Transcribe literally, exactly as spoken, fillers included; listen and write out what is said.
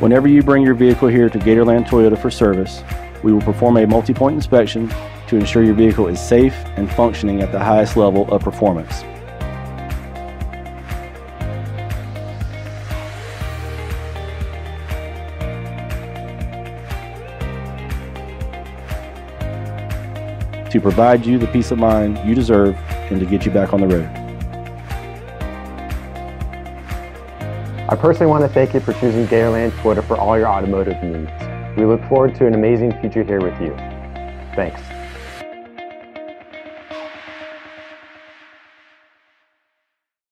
Whenever you bring your vehicle here to Gatorland Toyota for service, we will perform a multi-point inspection to ensure your vehicle is safe and functioning at the highest level of performance. To provide you the peace of mind you deserve and to get you back on the road. I personally want to thank you for choosing Gatorland Toyota for all your automotive needs. We look forward to an amazing future here with you. Thanks.